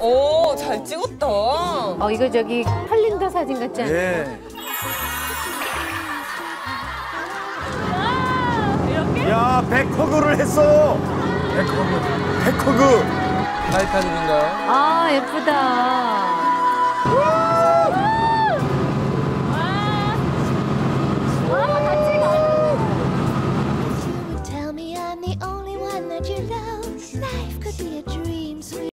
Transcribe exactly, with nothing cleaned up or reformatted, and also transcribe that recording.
오, 잘 찍었다. 어, 이거 저기 캘린더 사진 같지 않아요? 예. 이렇게? 야, 백허그를 했어. 백허그. 백허그. 타이타닉인가요? 아, 예쁘다.